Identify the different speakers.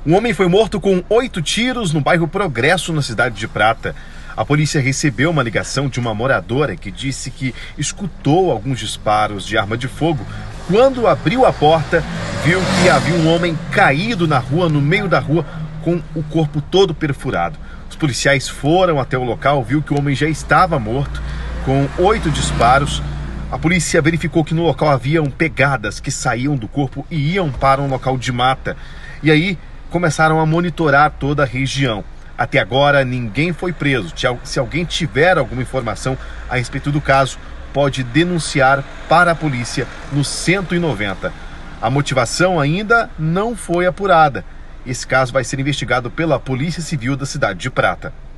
Speaker 1: Um homem foi morto com 8 tiros no bairro Progresso, na cidade de Prata. A polícia recebeu uma ligação de uma moradora que disse que escutou alguns disparos de arma de fogo. Quando abriu a porta, viu que havia um homem caído na rua, no meio da rua, com o corpo todo perfurado. Os policiais foram até o local, viu que o homem já estava morto, com 8 disparos. A polícia verificou que no local haviam pegadas que saíam do corpo e iam para um local de mata. E aí começaram a monitorar toda a região. Até agora ninguém foi preso. Se alguém tiver alguma informação a respeito do caso, pode denunciar para a polícia no 190. A motivação ainda não foi apurada. Esse caso vai ser investigado pela Polícia Civil da cidade de Prata.